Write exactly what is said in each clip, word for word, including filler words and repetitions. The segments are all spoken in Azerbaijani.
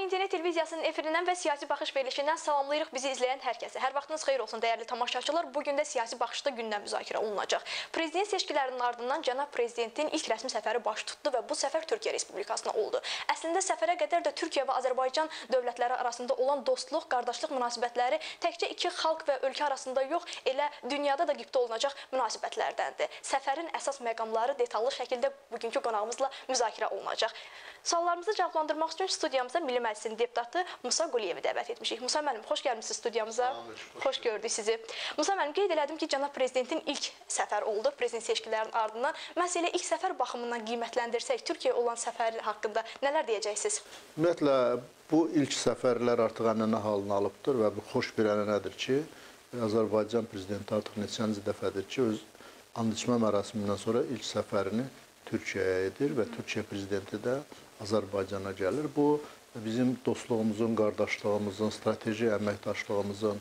İnternet televiziyasının efirindən və siyasi baxış verilişindən salamlayırıq bizi izləyən hər kəsi. Hər vaxtınız xeyir olsun dəyərli tamaşaçılar. Bugün də siyasi baxışda gündəm müzakirə olunacaq. Prezident seçkilərinin ardından cənab prezidentin ilk rəsmi səfəri baş tutdu və bu səfər Türkiyə Respublikasına oldu. Əslində səfərə qədər də Türkiyə və Azərbaycan dövlətləri arasında olan dostluq, qardaşlıq münasibətləri təkcə iki xalq və ölkə arasında yox, elə dünyada da qibtə olunacaq münasibətlərdəndir. Səfərin əsas məqamları detallı şəkildə bugünkü qonağımızla müzakirə olunacaq. Suallarımızı cavablandırmaq üçün studiyamıza Milli Məclisin deputatı Musa Quliyevi dəvət etmişik. Musa müəllim, xoş gəlmişsiniz studiyamıza. Xoş gördük sizi. Musa müəllim, qeyd elədim ki, cənab prezidentin ilk səfər oldu, prezident seçkilərinin ardından. Məhz elə ilk səfər baxımından qiymətləndirsək, Türkiyəyə olan səfəri haqqında nələr deyəcəksiniz? Ümumiyyətlə, bu ilk səfərlər artıq ənənə halını alıbdır və bu xoş bir ənənədir ki, Azərbaycan prezidenti artıq neçənci dəfədir ki, öz and içmə mərasimindən sonra ilk səfərini Türkiyəyə edir və Türkiyə prezidenti də Azərbaycana gəlir. Bu, bizim dostluğumuzun, qardaşlığımızın, strateji əməkdaşlığımızın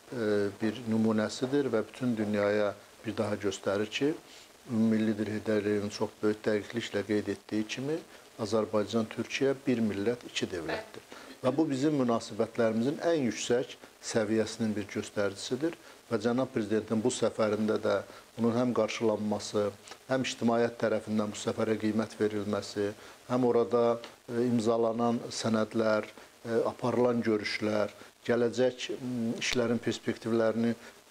bir nümunəsidir və bütün dünyaya bir daha göstərir ki, Milli liderlərin çox böyük dəqiqliklə qeyd etdiyi kimi Azərbaycan, Türkiyə bir millət, iki dövlətdir. Və bu bizim münasibətlərimizin ən yüksək səviyyəsinin bir göstəricisidir və cənab prezidentin bu səfərində də bunun həm qarşılanması, həm ictimaiyyət tərəfindən bu səfərə qiymət verilməsi, həm orada imzalanan sənədlər, aparılan görüşlər, gələcək işlərin perspektivlərini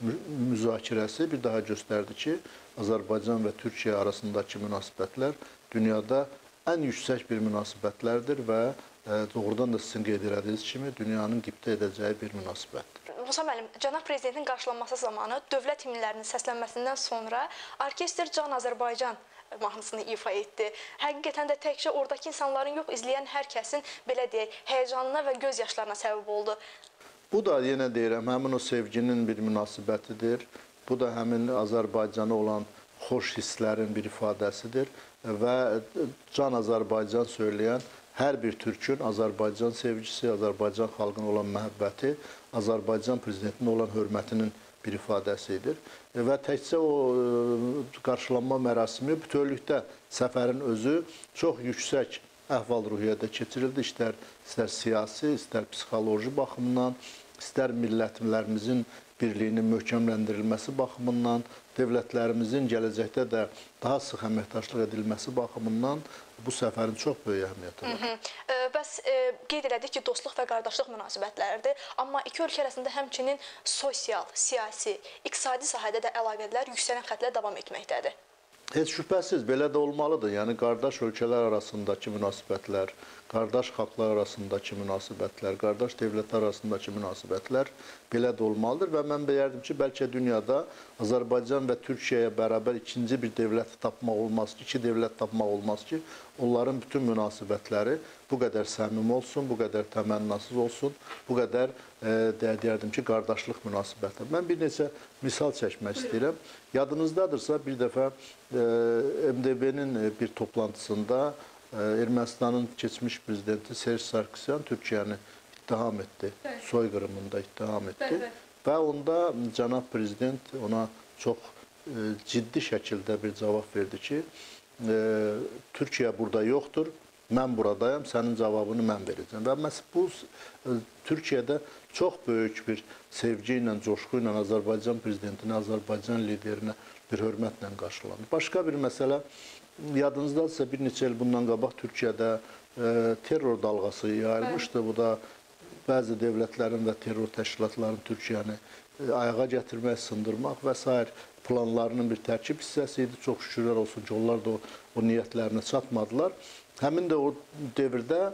müzakirəsi bir daha göstərdi ki, Azərbaycan və Türkiyə arasındakı münasibətlər dünyada ən yüksək bir münasibətlərdir və doğrudan da sizin qeyd elədiyiniz kimi dünyanın qibtə edəcəyi bir münasibətdir. Musa müəllim, cənab prezidentin qarşılanması zamanı dövlət himnlərinin səslənməsindən sonra orkestr Can Azərbaycan mahnısını ifa etdi. Həqiqətən də təkcə oradakı insanların yox, izləyən hər kəsin, belə deyək, həyəcanına və göz yaşlarına səbəb oldu. Bu da yenə deyirəm, həmin o sevginin bir münasibətidir. Bu da həmin Azərbaycana olan xoş hisslərin bir ifadəsidir və Can Azərbaycan söyləyən hər bir türkün Azərbaycan sevgisi, Azərbaycan xalqına olan məhəbbəti, Azərbaycan prezidentinə olan hörmətinin bir ifadəsidir. Və təkcə o qarşılanma mərasimi bütövlükdə səfərin özü çox yüksək əhval-ruhiyyədə keçirildi. İstər, istər siyasi, istər psixoloji baxımından, istər millətlərimizin birliyinin möhkəmləndirilməsi baxımından, dövlətlərimizin gələcəkdə də daha sıx əməkdaşlıq edilməsi baxımından bu səfərin çox böyük əhəmiyyəti var. Hı -hı. Bəs e, qeyd elədik ki, dostluq və qardaşlıq münasibətləridir, amma iki ölkə arasında həmçinin sosial, siyasi, iqtisadi sahədə də əlaqələr yüksələn xətlə davam etməkdədir. Heç şübhəsiz, belə də olmalıdır. Yəni, qardaş ölkələr arasındakı münasibətlər, qardaş xalqlar arasındakı münasibətlər, qardaş dövlətlər arasındakı münasibətlər belə də olmalıdır və mən deyərdim ki, bəlkə dünyada Azərbaycan və Türkiyəyə bərabər ikinci bir dövlət tapmaq olmaz ki, iki dövlət tapmaq olmaz ki, onların bütün münasibətləri bu qədər səmimi olsun, bu qədər təmənnasız olsun, bu qədər e, deyərdim ki, qardaşlıq münasibətlər. Mən bir neçə misal çəkmək istəyirəm. Yadınızdadırsa, bir dəfə e, M D B-nin bir toplantısında e, Ermənistanın keçmiş prezidenti Serj Sarkisyan Türkiyəni ittiham etdi, soyqırımında ittiham etdi və onda cənab prezident ona çox e, ciddi şəkildə bir cavab verdi ki, e, Türkiyə burada yoxdur, mən buradayam, sənin cavabını mən verəcəm. Və məhz bu e, Türkiyədə çox böyük bir sevgi ilə, coşku ilə Azərbaycan prezidentinə, Azərbaycan liderinə bir hörmətlə qarşılanır. Başqa bir məsələ, yadınızdadırsa bir neçə il bundan qabaq Türkiyədə e, terror dalğası yayılmışdı. Bu da bəzi dövlətlərin və terror təşkilatlarının Türkiyəni e, ayağa gətirmək, sındırmaq və s. planlarının bir tərkib hissəsi idi. Çox şükürlər olsun ki, onlar da o, o niyyətlərinə çatmadılar. Həmin də o dövrdə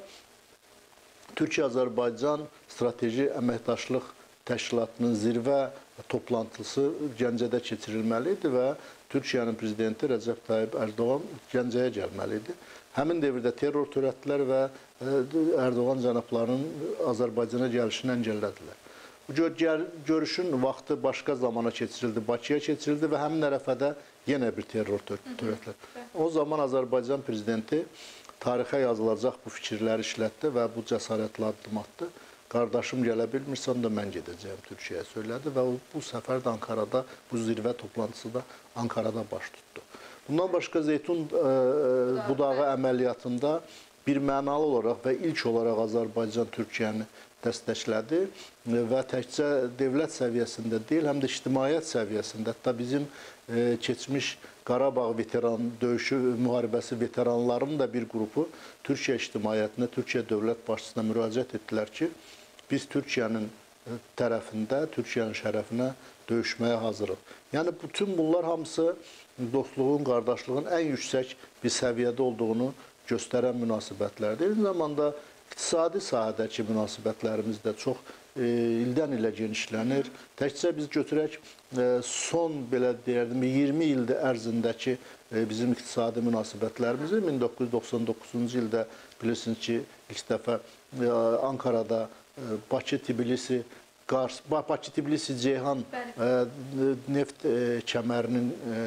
Türkiyə-Azərbaycan strateji əməkdaşlıq təşkilatının zirvə toplantısı Gəncədə keçirilməli idi və Türkiyənin prezidenti Rəcəb Tayyib Ərdoğan Gəncəyə gəlməli idi. Həmin dövrdə terror törətdilər və Ərdoğan cənablarının Azərbaycana gəlişini əngəllədilər. Bu görüşün vaxtı başqa zamana keçirildi, Bakıya keçirildi və həmin ərəfədə yenə bir terror törətdilər. O zaman Azərbaycan prezidenti tarixə yazılacaq bu fikirləri işlətdi və bu cəsarətlə addım atdı. Qardaşım gələ bilmirsən də mən gedəcəyim Türkiyəyə söylədi və bu səfər də Ankarada, bu zirvə toplantısı da Ankarada baş tutdu. Bundan başqa Zeytun e, budağı əməliyyatında bir mənalı olaraq və ilk olaraq Azərbaycan Türkiyəni dəstəklədi və təkcə dövlət səviyyəsində deyil, həm də ictimaiyyət səviyyəsində, hətta bizim e, keçmiş Qarabağ veteran döyüşü müharibəsi veteranlarının da bir qrupu Türkiyə ictimaiyyətinə, Türkiyə dövlət başçısına müraciət etdilər ki, biz Türkiyənin tərəfində, Türkiyənin şərəfinə döyüşməyə hazırıq. Yəni bütün bunlar hamısı dostluğun, qardaşlığın ən yüksək bir səviyyədə olduğunu göstərən münasibətlərdir. Eyni zamanda iqtisadi sahədəki münasibətlərimiz də çox e, ildən ilə genişlənir. Təkcə biz götürək e, son belə deyərdim iyirmi ildə ərzindəki e, bizim iqtisadi münasibətlərimizi min doqquz yüz doxsan doqquzuncu ildə bilirsiniz ki, ilk dəfə e, Ankarada e, Bakı, Tbilisi, Qars, Bakı, Tbilisi, Ceyhan e, neft e, kəmərinin e,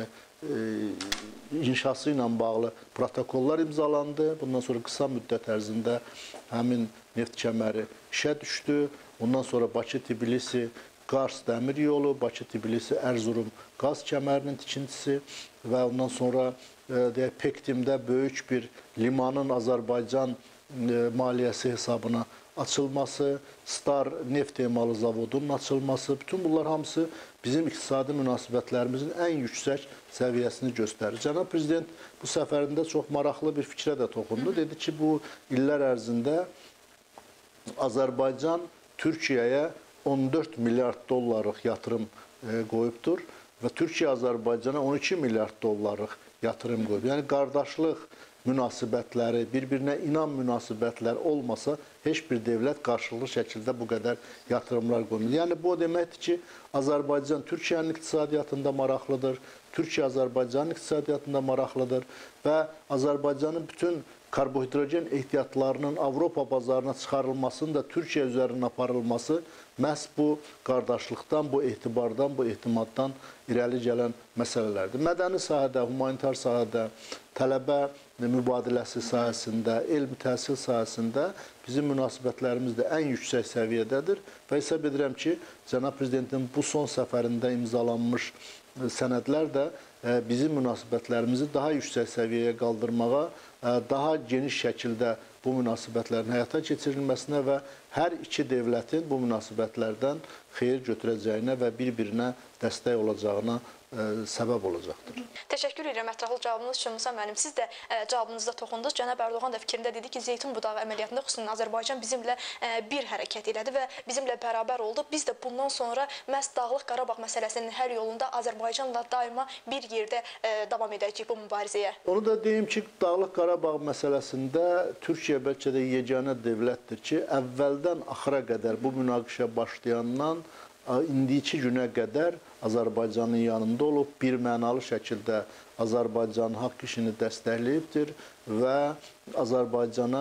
inşası ilə bağlı protokollar imzalandı. Bundan sonra qısa müddət ərzində həmin neft kəməri işə düşdü. Ondan sonra Bakı-Tbilisi, Qars dəmir yolu, Bakı-Tbilisi, Ərzurum qaz kəmərinin tikintisi və ondan sonra e, Pektimdə böyük bir limanın Azərbaycan e, maliyyəsi hesabına açılması, Star neft emalı zavodunun açılması, bütün bunlar hamısı bizim iqtisadi münasibətlərimizin ən yüksək səviyyəsini göstərir. Cənab Prezident bu səfərində çox maraqlı bir fikrə də toxundu. Dedi ki, bu illər ərzində Azərbaycan Türkiyəyə on dörd milyard dollarlıq yatırım e, qoyubdur və Türkiyə Azərbaycana on iki milyard dollarlıq yatırım qoyub. Yəni qardaşlıq münasibətləri, bir-birinə inam münasibətləri olmasa, heç bir dövlət qarşılıqlı şəkildə bu qədər yatırımlar qoyulur. Yəni, bu o deməkdir ki, Azərbaycan Türkiyənin iqtisadiyyatında maraqlıdır, Türkiyə Azərbaycanın iqtisadiyyatında maraqlıdır və Azərbaycanın bütün karbohidrogen ehtiyatlarının Avropa bazarına çıxarılmasının da Türkiyə üzərindən aparılması məhz bu qardaşlıqdan, bu etibardan, bu etimaddan irəli gələn məsələlərdir. Mədəni sahədə, humanitar sahədə, tələbə mübadiləsi sahəsində, elm təhsil sahəsində bizim münasibətlərimiz də ən yüksək səviyyədədir və hesab edirəm ki, Cənab Prezidentin bu son səfərində imzalanmış sənədlər də bizim münasibətlərimizi daha yüksək səviyyəyə qaldırmağa, daha geniş şəkildə bu münasibətlərin həyata keçirilməsinə və hər iki dövlətin bu münasibətlərdən xeyir götürəcəyinə və bir-birinə dəstək olacağına ə, səbəb olacaqdır. Təşəkkür edirəm ətraflı cavabınız üçün Musa müəllim. Siz də ə, cavabınızda toxundunuz. Cənab Ərdoğan da fikrində dedi ki, zeytun budağı əməliyyatında xüsusən Azərbaycan bizimlə ə, bir hərəkət elədi və bizimlə bərabər oldu. Biz də bundan sonra məhz Dağlıq Qarabağ məsələsinin həll yolunda Azərbaycanla daima bir yerdə ə, davam edəcəyik bu mübarizəyə. Onu da deyim ki, Dağlıq Qarabağ məsələsində Türkiyə bəlkə də yeganə dövlətdir ki, əvvəldən axıra qədər bu münaqişə başlayandan indiki günə qədər Azərbaycanın yanında olub, bir mənalı şəkildə Azərbaycanın haqq işini dəstəkləyibdir və Azərbaycana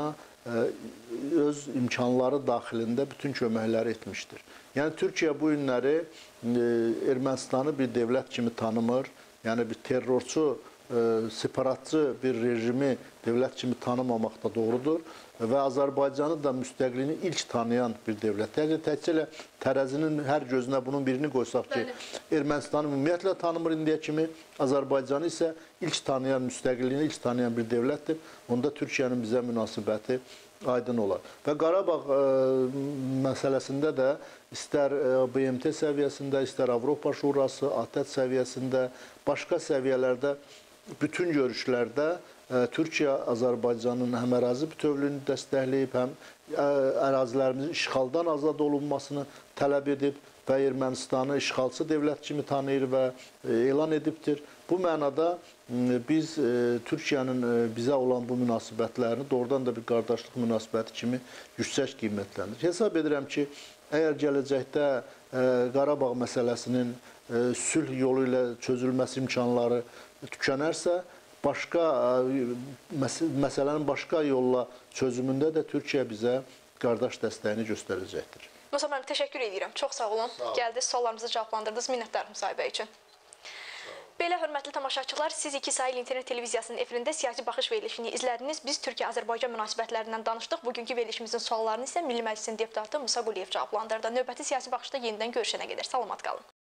öz imkanları daxilində bütün köməkləri etmişdir. Yəni, Türkiyə bu günləri Ermənistanı bir dövlət kimi tanımır, yəni bir terrorçu, separatçı bir rejimi dövlət kimi tanımamaqda doğrudur və Azərbaycanı da müstəqliyini ilk tanıyan bir dövlət. Yəni, təkcə elə tərəzinin hər gözünə bunun birini qoysaq ki, Ermənistanı ümumiyyətlə tanımır indiyə kimi, Azərbaycanı isə ilk tanıyan, müstəqliyini ilk tanıyan bir dövlətdir. Onda Türkiyənin bizə münasibəti aydın olar. Və Qarabağ ə, məsələsində də istər B M T səviyyəsində, istər Avropa Şurası, ATƏT səviyyəsində, başqa səviyyələrdə, bütün görüşlərdə ə, Türkiyə Azərbaycanın həm ərazi bütövlüyünü dəstəkləyib, həm ə, ərazilərimizin işğaldan azad olunmasını tələb edib və Ermənistanı işğalçı dövlət kimi tanıyır və ə, elan edibdir. Bu mənada biz e, Türkiyənin e, bizə olan bu münasibətlərini doğrudan da bir qardaşlıq münasibəti kimi yüksək qiymətləndir. Hesab edirəm ki, əgər gələcəkdə e, Qarabağ məsələsinin e, sülh yolu ilə çözülməsi imkanları tükənərsə, başqa e, məs məsələnin başqa yolla çözümündə də Türkiyə bizə qardaş dəstəyini göstərəcəkdir. Musa müəllim, təşəkkür edirəm. Çox sağ olun. Sağ olun. Gəldiniz, suallarımızı cavablandırdınız. Minnətdarım müsahibə üçün. Belə hörmətli tamaşaçılar, siz iki sayılı internet televiziyasının efirində siyasi baxış verilişini izlədiniz. Biz Türkiyə-Azərbaycan münasibətlərindən danışdıq. Bugünkü verilişimizin suallarını isə Milli Məclisin deputatı Musa Quliyev cavablandırdı. Növbəti siyasi baxışda yenidən görüşənə qədər. Salamat qalın.